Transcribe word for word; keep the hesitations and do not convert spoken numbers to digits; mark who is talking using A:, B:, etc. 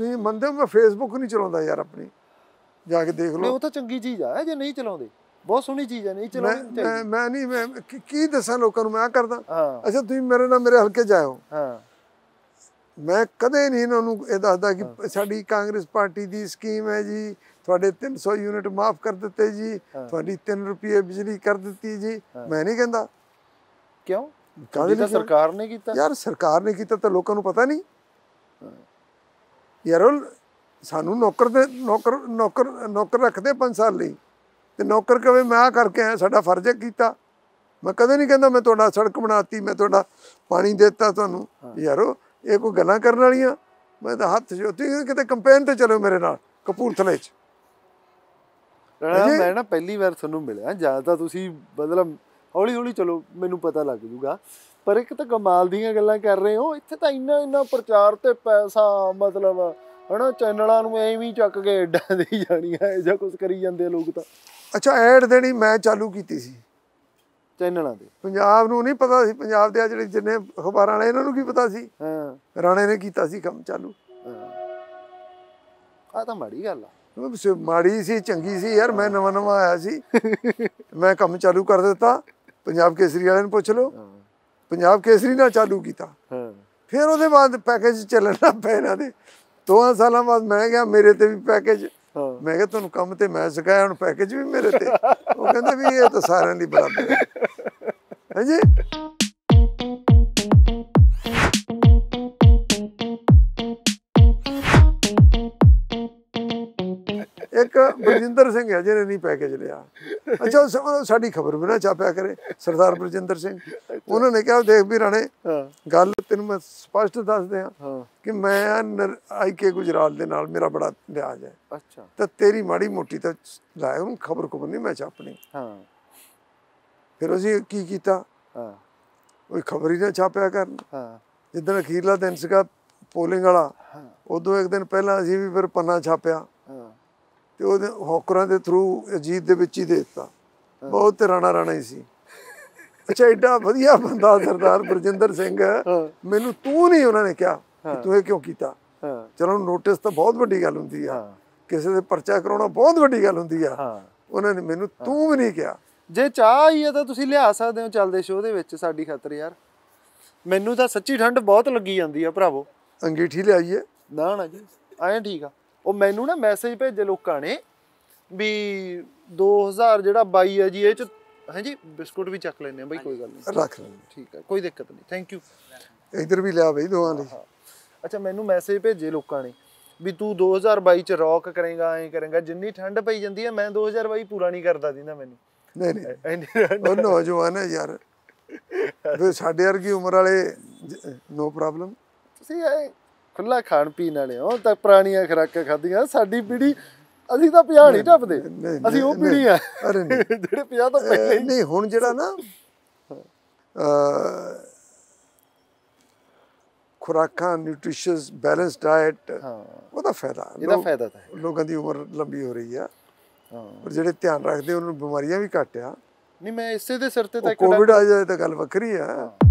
A: ਤੁਸੀਂ ਮੰਨਦੇ ਹੋ ਮੈਂ ਫੇਸਬੁੱਕ ਨਹੀਂ ਚਲਾਉਂਦਾ ਯਾਰ ਆਪਣੀ, ਜਾ ਕੇ ਦੇਖ ਲਓ।
B: ਉਹ ਤਾਂ ਚੰਗੀ ਚੀਜ਼ ਆ ਜੇ ਨਹੀਂ ਚਲਾਉਂਦੇ, ਬਹੁਤ ਸੋਹਣੀ ਚੀਜ਼ ਆ, ਨਹੀਂ ਚਲਾਉਣੀ ਚਾਹੀਦੀ।
A: ਮੈਂ ਨਹੀਂ ਮੈਂ ਕੀ ਦੱਸਾਂ ਲੋਕਾਂ ਨੂੰ ਮੈਂ ਕਰਦਾ। ਅੱਛਾ ਤੁਸੀਂ ਮੇਰੇ ਨਾਲ ਮੇਰੇ ਹਲਕੇ ਜਾਇਓ, ਮੈਂ ਕਦੇ ਨਹੀਂ ਇਹਨਾਂ ਨੂੰ ਇਹ ਦੱਸਦਾ ਕਿ ਸਾਡੀ ਕਾਂਗਰਸ ਪਾਰਟੀ ਦੀ ਸਕੀਮ ਹੈ ਜੀ, ਤੁਹਾਡੇ ਤਿੰਨ ਸੌ ਯੂਨਿਟ ਮਾਫ ਕਰ ਦਿੱਤੇ ਜੀ, ਤੁਹਾਡੀ ਤਿੰਨ ਰੁਪਏ ਬਿਜਲੀ ਕਰ ਦਿੱਤੀ ਜੀ, ਮੈਂ ਨਹੀਂ ਕਹਿੰਦਾ।
B: ਕਿਉਂ? ਕਾਹਦੇ ਸਰਕਾਰ ਨੇ ਕੀਤਾ
A: ਯਾਰ, ਸਰਕਾਰ ਨੇ ਕੀਤਾ ਤਾਂ ਲੋਕਾਂ ਨੂੰ ਪਤਾ ਨਹੀਂ ਯਾਰ। ਸਾਨੂੰ ਨੌਕਰ ਦੇ ਨੌਕਰ ਨੌਕਰ ਨੌਕਰ ਰੱਖਦੇ ਪੰਜ ਸਾਲ ਲਈ, ਤੇ ਨੌਕਰ ਕਵੇ ਮੈਂ ਆ ਕਰਕੇ ਆਇਆ, ਸਾਡਾ ਫਰਜ਼ ਹੈ ਕੀਤਾ। ਮੈਂ ਕਦੇ ਨਹੀਂ ਕਹਿੰਦਾ ਮੈਂ ਤੁਹਾਡਾ ਸੜਕ ਬਣਾਤੀ, ਮੈਂ ਤੁਹਾਡਾ ਪਾਣੀ ਦਿੱਤਾ ਤੁਹਾਨੂੰ। ਯਾਰੋ ਇਹ ਕੋਈ ਗੱਲਾਂ ਕਰਨ ਵਾਲੀਆਂ? ਮੈਂ ਤਾਂ ਹੱਥ ਜੋਤੀ, ਕਿਤੇ ਕੰਪੇਨ ਤੇ ਚਲੋ ਮੇਰੇ ਨਾਲ ਕਪੂਰਥਲੇ 'ਚ।
B: ਮੈਂ ਨਾ ਪਹਿਲੀ ਵਾਰ ਤੁਹਾਨੂੰ ਮਿਲਿਆ, ਜਾਂ ਤਾਂ ਤੁਸੀਂ ਮਤਲਬ ਹੌਲੀ ਹੌਲੀ ਚਲੋ ਮੈਨੂੰ ਪਤਾ ਲੱਗ ਜੂਗਾ, ਪਰ ਇੱਕ ਤਾਂ ਕਮਾਲ ਦੀਆਂ ਗੱਲਾਂ ਕਰ ਰਹੇ ਹੋ। ਇੱਥੇ ਤਾਂ ਇੰਨਾ ਇੰਨਾ ਪ੍ਰਚਾਰ ਤੇ ਪੈਸਾ, ਮਤਲਬ ਹਨਾ ਚੈਨਲਾਂ ਨੂੰ ਐਵੇਂ ਹੀ ਚੱਕ ਕੇ ਐਡਾਂ ਦੇਈ ਜਾਣੀਆਂ, ਇਹੋ ਜਿਹਾ ਕੁਛ ਕਰੀ ਜਾਂਦੇ ਲੋਕ ਤਾਂ।
A: ਅੱਛਾ, ਐਡ ਦੇਣੀ ਮੈਂ ਚਾਲੂ ਕੀਤੀ ਸੀ
B: ਚੈਨਲਾਂ ਤੇ।
A: ਪੰਜਾਬ ਨੂੰ ਨਹੀਂ ਪਤਾ ਸੀ, ਪੰਜਾਬ ਦੇ ਆ ਜਿਹੜੇ ਜਿੰਨੇ ਅਖਬਾਰਾਂ ਵਾਲੇ ਇਹਨਾਂ ਨੂੰ ਕੀ ਪਤਾ ਸੀ? ਰਾਣੇ ਨੇ ਕੀਤਾ ਸੀ ਕੰਮ ਚਾਲੂ।
B: ਆਹ ਤਾਂ ਮਾੜੀ ਗੱਲ ਆ।
A: ਮਾੜੀ ਸੀ ਚੰਗੀ ਸੀ ਯਾਰ, ਮੈਂ ਨਵਾਂ ਨਵਾਂ ਆਇਆ ਸੀ, ਮੈਂ ਕੰਮ ਚਾਲੂ ਕਰ ਦਿੱਤਾ। ਪੰਜਾਬ ਕੇਸਰੀ ਵਾਲਿਆਂ ਨੂੰ ਪੁੱਛ ਲਓ, ਪੰਜਾਬ ਕੇਸਰੀ ਨਾਲ ਚਾਲੂ ਕੀਤਾ। ਫਿਰ ਉਹਦੇ ਬਾਅਦ ਪੈਕੇਜ ਚੱਲਣ ਲੱਗ ਪਏ ਇਹਨਾਂ ਦੇ। ਦੋਆਂ ਸਾਲਾਂ ਬਾਅਦ ਮੈਂ ਗਿਆ, ਮੇਰੇ ਤੇ ਵੀ ਪੈਕੇਜ। ਮੈਂ ਕਿਹਾ ਤੁਹਾਨੂੰ ਕੰਮ ਤੇ ਮੈਂ ਸਿਖਾਇਆ, ਹੁਣ ਪੈਕੇਜ ਵੀ ਮੇਰੇ ਤੇ। ਉਹ ਕਹਿੰਦੇ ਵੀ ਇਹ ਤਾਂ ਸਾਰਿਆਂ ਦੀ ਬਰਾਬਰ ਹੈ। ਹਾਂਜੀ, ਇੱਕ ਬਲਜਿੰਦਰ ਸਿੰਘ ਹੈ ਜਿਹਨੇ ਨਹੀਂ ਪੈਕੇਜ ਲਿਆ। ਅੱਛਾ, ਸਾਡੀ ਖਬਰ ਵੀ ਨਾ ਛਾਪਿਆ ਕਰੇ ਸਰਦਾਰ ਬਲਜਿੰਦਰ ਸਿੰਘ। ਉਹਨਾਂ ਨੇ ਕਿਹਾ ਦੇਖ ਵੀ ਰਾਣੇ, ਗੱਲ ਤੈਨੂੰ ਮੈਂ ਸਪਸ਼ਟ ਦੱਸ ਦਿਆਂ ਕਿ ਮੈਂ ਆਈ ਕੇ ਗੁਜਰਾਲ ਦੇ ਨਾਲ ਮੇਰਾ ਬੜਾ ਲਿਹਾਜ਼ ਹੈ। ਅੱਛਾ, ਤਾਂ ਤੇਰੀ ਮਾੜੀ ਮੋਟੀ ਤਾਂ ਲਾਇਆ ਉਹਨੂੰ ਖਬਰ ਖਬਰ ਨਹੀਂ ਮੈਂ ਛਾਪਣੀ। ਫਿਰ ਅਸੀਂ ਕੀ ਕੀਤਾ, ਕੋਈ ਖਬਰ ਹੀ ਨਾ ਛਾਪਿਆ ਕਰਨ। ਜਿੱਦਣ ਅਖੀਰਲਾ ਦਿਨ ਸੀਗਾ ਪੋਲਿੰਗ ਵਾਲਾ, ਉਦੋਂ ਇੱਕ ਦਿਨ ਪਹਿਲਾਂ ਅਸੀਂ ਵੀ ਫਿਰ ਪੰਨਾ ਛਾਪਿਆ ਤੇ ਉਹਦੇ ਹੌਕਰਾਂ ਦੇ ਥਰੂ ਅਜੀਤ ਦੇ ਵਿੱਚ ਹੀ ਦੇ ਦਿੱਤਾ। ਬਹੁਤ ਤੇ ਰਾਣਾ ਰਾਣਾ ਹੀ ਸੀ। ਅੱਛਾ, ਐਡਾ ਵਧੀਆ ਬੰਦਾ ਸਰਦਾਰ ਬਲਜਿੰਦਰ ਸਿੰਘ, ਮੈਨੂੰ ਤੂੰ ਨਹੀਂ ਉਹਨਾਂ ਨੇ ਕਿਹਾ ਤੂੰ ਇਹ ਕਿਉਂ ਕੀਤਾ। ਚਲੋ ਨੋਟਿਸ ਤਾਂ ਬਹੁਤ ਵੱਡੀ ਗੱਲ ਹੁੰਦੀ ਆ, ਕਿਸੇ ਦੇ ਪਰਚਾ ਕਰਾਉਣਾ ਬਹੁਤ ਵੱਡੀ ਗੱਲ ਹੁੰਦੀ ਆ। ਉਹਨਾਂ ਨੇ ਮੈਨੂੰ ਤੂੰ ਵੀ ਨਹੀਂ ਕਿਹਾ।
B: ਜੇ ਚਾਹ ਹੀ ਆ ਤਾਂ ਤੁਸੀਂ ਲਿਆ ਸਕਦੇ ਹੋ ਚੱਲਦੇ ਸ਼ੋਅ ਦੇ ਵਿੱਚ ਸਾਡੀ ਖਾਤਰ ਯਾਰ। ਮੈਨੂੰ ਤਾਂ ਸੱਚੀ ਠੰਡ ਬਹੁਤ ਲੱਗੀ ਜਾਂਦੀ ਆ ਭਰਾਵੋ।
A: ਅੰਗੀਠੀ ਲਿਆਈਏ? ਨਾ
B: ਨਾ ਜੀ, ਐਂ ਠੀਕ ਆ। ਉਹ ਮੈਨੂੰ ਨਾ ਮੈਸੇਜ ਭੇਜੇ ਲੋਕਾਂ ਨੇ ਵੀ ਦੋ ਹਜ਼ਾਰ ਜਿਹੜਾ ਬਾਈ ਆ ਜੀ, ਇਹ ਚ ਹਾਂਜੀ ਬਿਸਕੁਟ ਵੀ ਚੱਕ ਲੈਂਦੇ ਆ ਬਈ, ਕੋਈ ਗੱਲ ਨਹੀਂ,
A: ਰੱਖ ਲੈਂਦੇ,
B: ਠੀਕ ਹੈ, ਕੋਈ ਦਿੱਕਤ ਨਹੀਂ, ਥੈਂਕ ਯੂ।
A: ਇੱਧਰ ਵੀ ਲਿਆ ਬਈ ਦੋਵਾਂ ਲਈ।
B: ਅੱਛਾ, ਮੈਨੂੰ ਮੈਸੇਜ ਭੇਜੇ ਲੋਕਾਂ ਨੇ ਵੀ ਤੂੰ ਦੋ ਹਜ਼ਾਰ ਬਾਈ ਚ ਰੌਕ ਕਰੇਗਾ, ਐਂ ਕਰੇਗਾ। ਜਿੰਨੀ ਠੰਡ ਪਈ ਜਾਂਦੀ ਹੈ, ਮੈਂ ਦੋ ਹਜ਼ਾਰ ਬਾਈ ਪੂਰਾ ਨਹੀਂ ਕਰਦਾ ਦਿੰਦਾ ਮੈਨੂੰ।
A: ਨਹੀਂ ਨਹੀਂ, ਉਹ ਨੌਜਵਾਨ ਹੈ ਯਾਰ, ਫਿਰ ਸਾਡੇ ਵਰਗੀ ਉਮਰ ਵਾਲੇ ਨੋ ਪ੍ਰੋਬਲਮ। ਤੁਸੀਂ
B: ਇਹ ਖੁੱਲਾ ਖਾਣ ਪੀਣ ਵਾਲੇ ਹੋ, ਤਾਂ ਪੁਰਾਣੀਆਂ ਖੁਰਾਕਾਂ ਖਾਧੀਆਂ। ਸਾਡੀ ਪੀੜੀ, ਅਸੀਂ ਤਾਂ ਪੰਜਾਹ ਨਹੀਂ ਟੱਪਦੇ, ਅਸੀਂ ਉਹ ਪੀੜੀ ਆ ਜਿਹੜੇ ਪੰਜਾਹ ਤੋਂ ਪਹਿਲੇ।
A: ਨਹੀਂ, ਹੁਣ ਜਿਹੜਾ ਨਾ ਖੁਰਾਕਾਂ, ਨਿਊਟ੍ਰੀਸ਼ੀਅਸ ਬੈਲੈਂਸ ਡਾਇਟ, ਉਹਦਾ ਫਾਇਦਾ,
B: ਇਹਦਾ ਫਾਇਦਾ ਤਾਂ
A: ਲੋਕਾਂ ਦੀ ਉਮਰ ਲੰਬੀ ਹੋ ਰਹੀ ਆ। ਪਰ ਜਿਹੜੇ ਧਿਆਨ ਰੱਖਦੇ ਉਹਨਾਂ ਨੂੰ ਬਿਮਾਰੀਆਂ ਵੀ ਘੱਟ ਆ।
B: ਨਹੀਂ, ਮੈਂ ਇਸੇ ਦੇ ਸਿਰ ਤੇ ਤਾਂ
A: ਕੋਵਿਡ ਆ ਜਾਏ ਤਾਂ ਗੱਲ ਵੱਖਰੀ ਆ।